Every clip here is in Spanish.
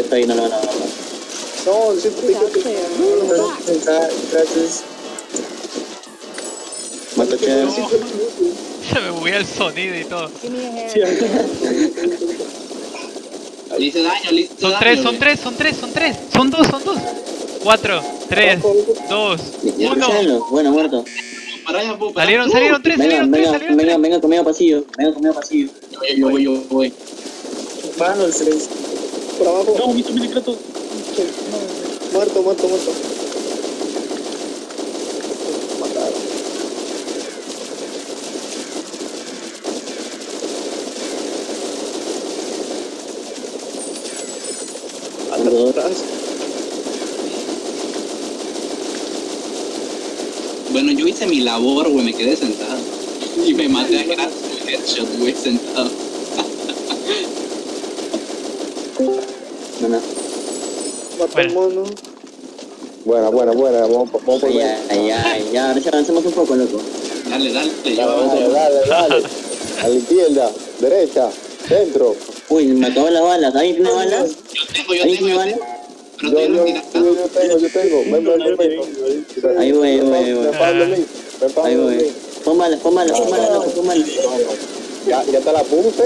está ahí, no lo van a matar. No, gracias. Mato chévere. Se me buguea el sonido y todo. Le hice daño, le hice Son daño. tres, son tres, son tres, son tres. Son dos, son dos. 4, 3, 2, Ya, 1. escúchenlo. Bueno, muerto. Para allá, puedo parar. Salieron tres, salieron tres, salieron tres. Venga conmigo pasillo. Venga conmigo pasillo. Yo voy. Mano, el silencio. Por abajo. No, mi decreto. Muerto. Mataron. Atrás. Bueno, yo hice mi labor, güey, me quedé sentado. Y me maté a gratis con headshot, güey, sentado. Bueno. Mató el mono. Buena, vamos por Ya, ahora sí avancemos un poco, loco. Dale, Dale. A la izquierda, derecha, centro. Uy, me acabó las balas. ¿Alguien tiene balas? Yo ¿Alguien tengo. tiene balas? Pero estoy Yo retirado. tengo. Ven. Ahí voy. Ahí voy. Pon balas, loco, pon balas. Ya te la puse.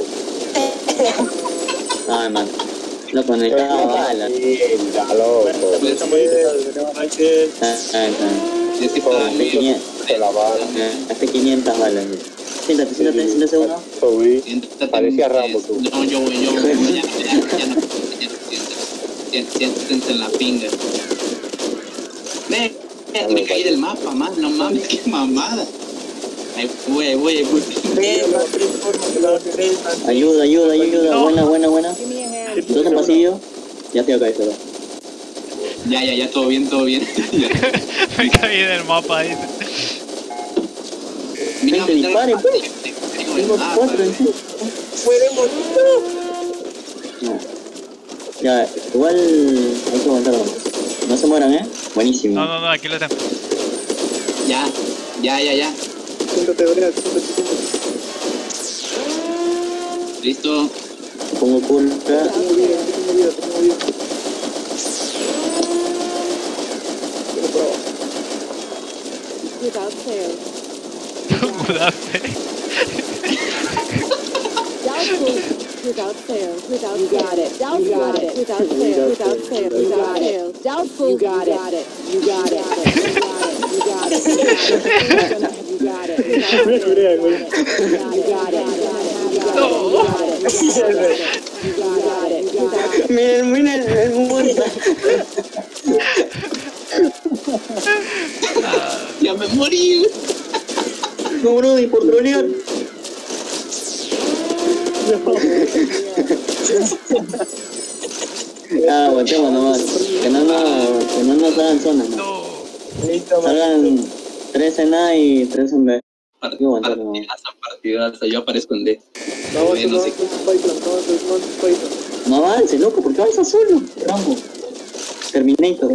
No, hermano. Loco, necesitaba balas. Ya, loco. Yo sí estaba bien. Se la bala. Hace 500 balas. Siéntate uno. Subí. Siéntate. Parecía Rambo tú. No, yo voy. Ya no. Siéntate en la pinga. Me caí del mapa, man. No mames, qué mamada. Ahí voy. Ayuda. Buena. Dos en pasillo. Ya estoy acá, eso. Ya, todo bien. Me caí del mapa, dice. Mira, Gente, dispare, pues. Tengo 4 en sí. No. Ya, igual hay que aguantar. No se mueran, Buenísimo. No, aquí lo tengo. Ya. Siéntate, Brian, Listo. Pongo curva. Tengo vida. Without fail. Doubtful. Without fail. You got it. Doubtful. Without fail. You got it. Doubtful. You got it. You got it. Mira el muerto. Ya me morí. No, bro, y por trolear. Aguantemos nomás. Que no nos hagan zona. No. Salgan 3 en A y 3 en B. Partidaza, yo aparezco en D. No, No sé. No avance, loco, ¿por qué avanzas solo? Rambo. Terminator.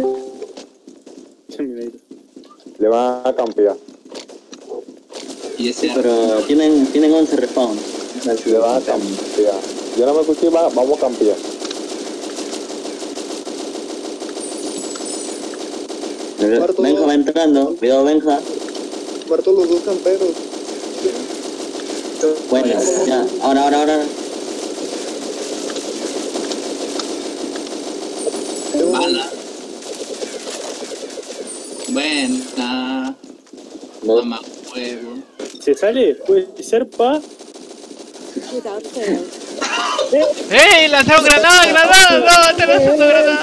Le van a campear. Y ese Pero tienen 11 respawn. Le van a campear. Yo no me escuché, vamos a campear. Benja va entrando. Cuidado, Benja. Muerto los dos camperos. Bueno, ya. Ahora. bala. Buena. Mamá huevo. ¿Se sale? Puede ser pa. Without fail. ¡Ey! ¡Lanzaron granada! ¡No! ¡Están lanzando granada!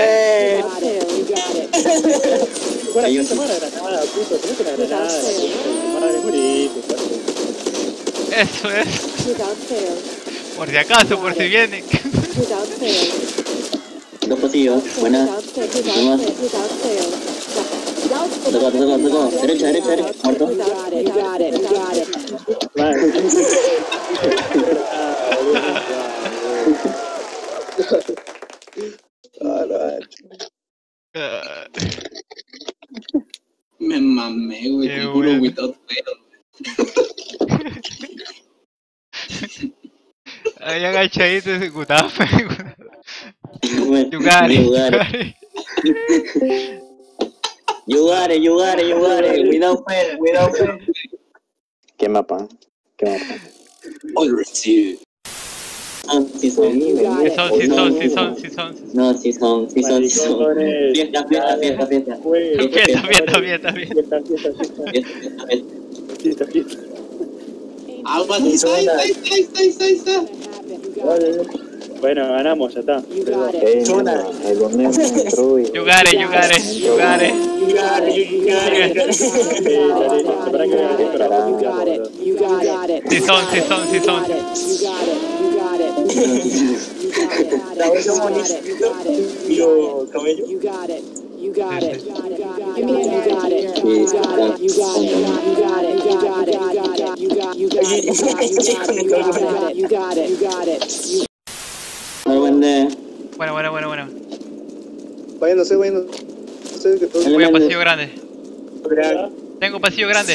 Bueno, Ahí aquí un- se para granada, puto. Tenés una granada. Madre, morite. Eso es. Without fail. Por si acaso, por si vienen. Without fail. 2 pasillos. Buena. Nomás. Tocó. Derecha. Muerto. You got it. Me mamé, güey. Qué Con puro bueno. without fail. Ahí agachadito ejecutado. pues. You got it. You got it. Without fail. ¿Qué mapa? All received. Sí son. You got it. Sí son. No, sí son. Fiesta. Fiesta. Agua, ahí está. Bueno, ganamos, ya está. You got it. El horneo construye. You got it. You got it. Sí son. You got it. Bueno. Váyanse, que todos... Voy a pasillo grande. Tengo pasillo grande.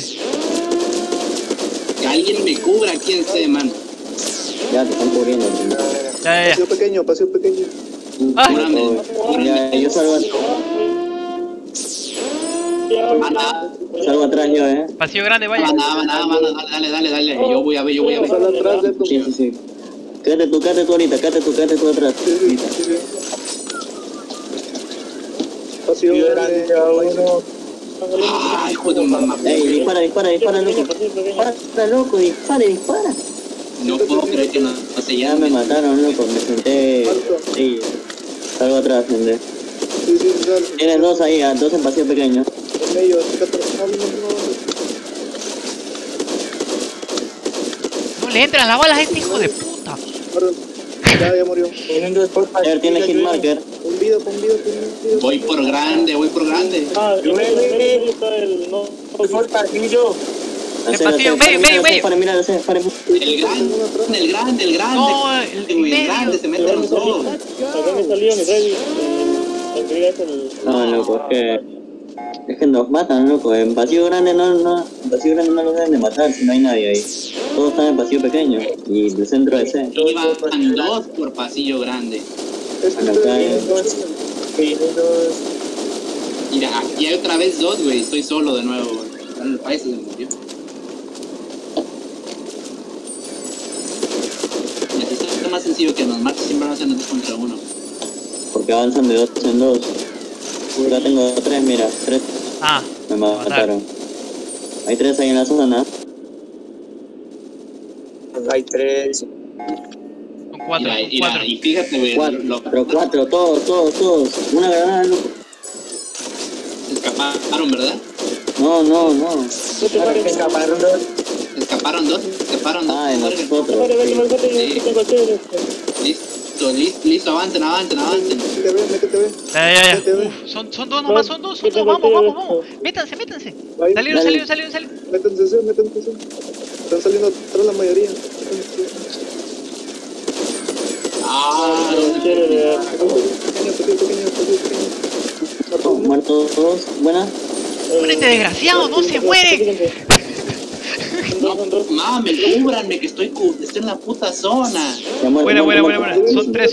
Que alguien me cubra, quién sé, man. Ya te están cubriendo. Ya. Paseo pequeño. Ay, Ya, yo salgo atrás yo, pasillo grande, vaya. Nada, dale. Yo voy a ver. Sal atrás de tu... Sí. Quédate tú ahorita, quédate tú atrás. Sí. Paseo grande. Ay, hijo de mamá. Ey, dispara, loco. Dispara. No puedo creer que no se Ya llame. me mataron, loco, me senté. Sí, salgo atrás, gente. Sí, sal. Tienes dos ahí, dos en pasillo pequeño. En ellos, no. No le entran las balas a este hijo de puta. Ya murió. A ver, tiene hit marker. Un video. Voy por grande. Ah, el no. pasillo, medio. Para mirar, para. El grande. No, El grande, se mete a los dos. Acá me salió mi rey. No, loco, es que nos matan, loco. En pasillo grande no los deben de matar si no hay nadie ahí. Todos están en pasillo pequeño y el centro de C. Iban dos por pasillo grande. Mira, aquí hay otra vez dos, güey. Estoy solo de nuevo, güey. El país se murió. Esto es más sencillo que nos maten, siempre van a ser 2 contra 1. Porque avanzan de 2 en 2. Ya tengo 3, mira, 3. Ah, Me mataron. Hay 3 ahí en la zona. Hay 3. son 4. Y fíjate, güey. 4, todos. Una granada, loco. Escaparon, ¿verdad? No. Escaparon 2. Escaparon dos. Ah, en nosotros. Listo, avancen. Métete, ve. Ya. Uf, son dos nomás, son dos. Vamos. Métanse. Salieron. Métanse. Están saliendo atrás la mayoría. Pequeño. Muertos todos. Buena. ¡Muérete, desgraciado! ¡No se muere! Mames, cúbranme que estoy en la puta zona. Buena. Son tres.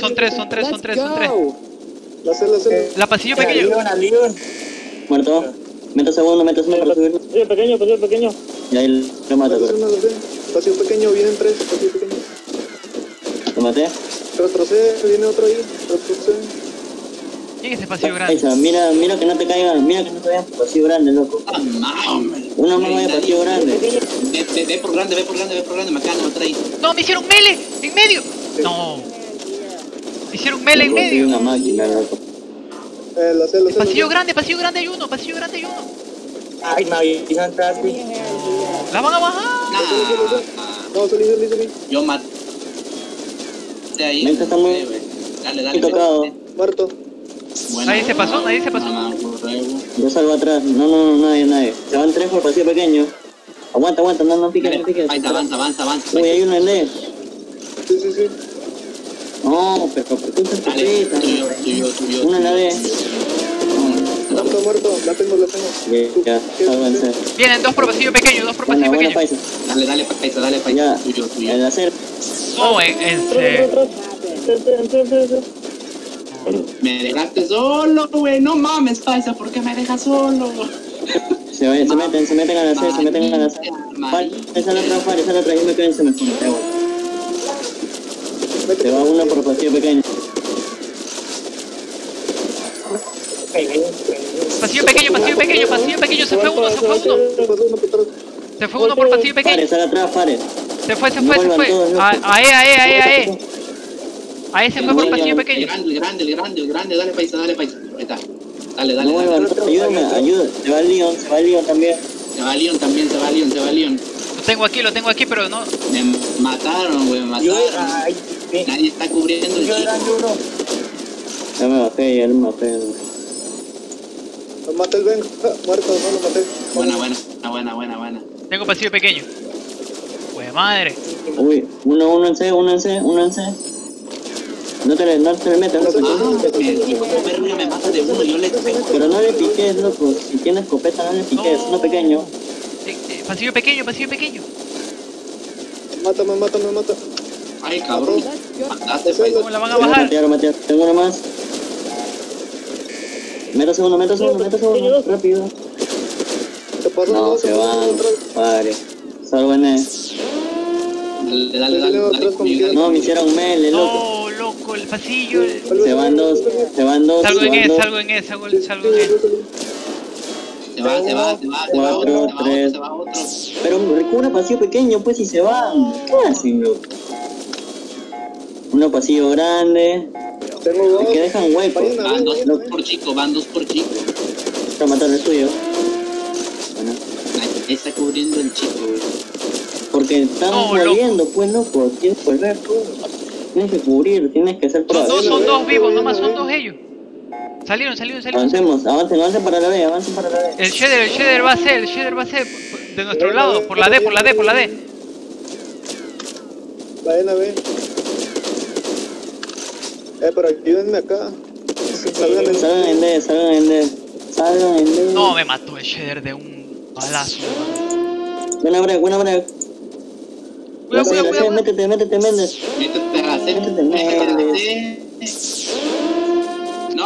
La pasillo pequeño. Muerto. Métase uno para subir. Pequeño. Y ahí lo mato, pero. Pasillo pequeño, vienen 3. Pasillo pequeño. ¿Lo maté? Retrocede, viene otro ahí. Retrocede. ¿Quién es ese pasillo grande? Esa, mira que no te caigan. Mira que no te vayan por pasillo grande, loco. Mames. Uno más vaya pasillo grande. Ve por grande, me acaban de matar ahí. ¡No, me hicieron melee! ¡En medio! ¡No! Me hicieron melee en Soy medio. una máquina, loco. La celda. Pasillo grande hay uno. Ay, no atrás, güey. ¡La van a bajar! No, salí. Yo maté ahí. Vente, está muy- Dale. Estoy tocado. Muerto. Bueno. Nadie se pasó. Yo salgo atrás. No, nadie. Se van 3 por pasillo pequeño. Aguanta, no piques. Ahí, avanza. Uy, hay uno en D. Sí. No, pero ¿por qué estás Dale, peseta? tuyo. Una en la D. Muerto. La tengo. Ya, sálvense. Vienen 2 por pasillo pequeño. Buena, paisa. Dale, paisa. Ya, Tuyo. el hacer. No, en serio. Me dejaste solo, güey. No mames, Paisa, ¿por qué me dejas solo? Se meten a la C, se meten a la C. Esa es la otra, esa es la otra, yo me quedo en semejante. Se va uno por pasillo pequeño. Pasillo pequeño, se fue uno. Se fue uno por pasillo pequeño. Pare, sale atrás, pare. Se fue. Ahí se fue por pasillo pequeño. El grande, dale Paisa. Ahí está. Dale. No vuelvan, ayúdame. Se va Leon también. Se va Leon. Lo tengo aquí, pero no. Me mataron, güey, Ay, Nadie está cubriendo el yo chico. Ya me bajé. Lo maté el Ben. Muerto, no lo maté. Buena. Tengo pasillo pequeño. Pues madre. Uy, uno en C. No te le metas, loco. Como verga me mata de uno, yo le pego. Pero no le piques, loco. Si tienes escopeta, no le piques. Uno pequeño. Pasillo pequeño. Me mata. Ay, cabrón. Mataste, Paisa. ¿Cómo la van a bajar? Matear. Tengo uno más. Métase uno. Rápido. Te paso No, dos, se van. Padre. Salvo en él. Dale. No, me hicieron mele, loco. No, loco, el pasillo. Se van dos. Salgo en E. Sí, Se va Cuatro, tres. otro. Pero recubra pasillo pequeño, pues, si se van. ¿Qué hacen, loco? Uno pasillo grande. tengo dos. Que dejan huecos. Van dos por chico. Para matar el suyo. Bueno. Ahí está cubriendo el chico, güey. Porque estamos No, loco. muriendo, pues, loco. Tienes que volver, pues. Tienes que cubrir, tienes que ser pro. Son dos vivos, nomás son dos ellos. Salieron. Avancemos, avancen para la B. El shader va a ser de nuestro lado, por la D. Vayan a ver. Pero ayúdenme acá. Salgan en D. No, me mató el shader de un balazo. Buena break. Cuidado. Métete, Métete a la C. Métete, No.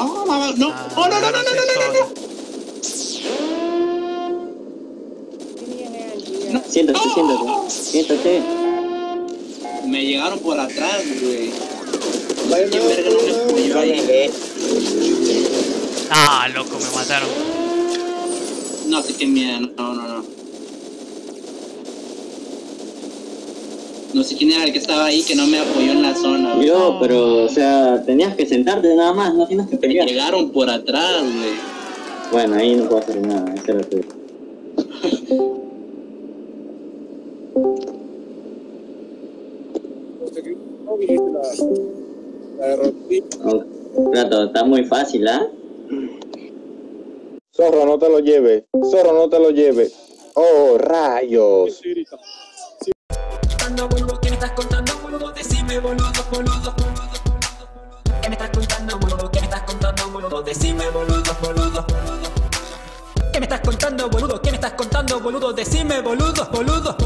Siéntate. Me llegaron por atrás, güey. Vayan ¿Quién verga no me apoyó ahí? Ah, loco, me mataron. No sé qué mierda, no. No sé quién era el que estaba ahí que no me apoyó en la zona, güey. Yo, pero, o sea, tenías que sentarte nada más, no tienes que Me pelear. llegaron por atrás, güey. Bueno, ahí no puedo hacer nada, ese era tú. Plato, está muy fácil, ¿ah? Zorro, no te lo lleves. Oh, rayos. ¿Qué me estás contando, boludo? Decime, boludo. ¿Qué me estás contando, boludo? Decime, boludo. ¿Qué me estás contando, boludo? Decime, boludo.